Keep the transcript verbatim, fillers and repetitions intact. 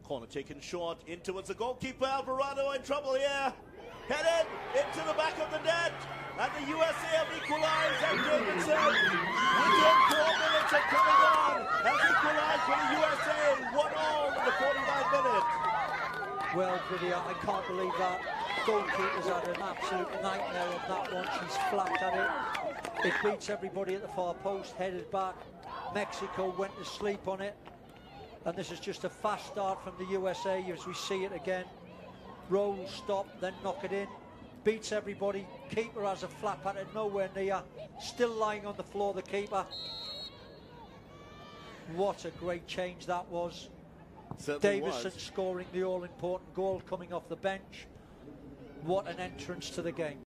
Corner taken short in towards the goalkeeper. Alvarado in trouble here. Headed into the back of the net. And the U S A have equalized. And Davidson, within four minutes of coming on, has equalized for the U S A. One all in the forty-five minutes. Well, Vidya, I can't believe that. Goalkeeper's had an absolute nightmare of that one. She's flapped at it. It beats everybody at the far post, headed back. Mexico went to sleep on it. And this is just a fast start from the U S A as we see it again. Roll, stop, then knock it in. Beats everybody. Keeper has a flap at it, nowhere near. Still lying on the floor, the keeper. What a great change that was. Certainly Davidson was. scoring the all-important goal coming off the bench. What an entrance to the game.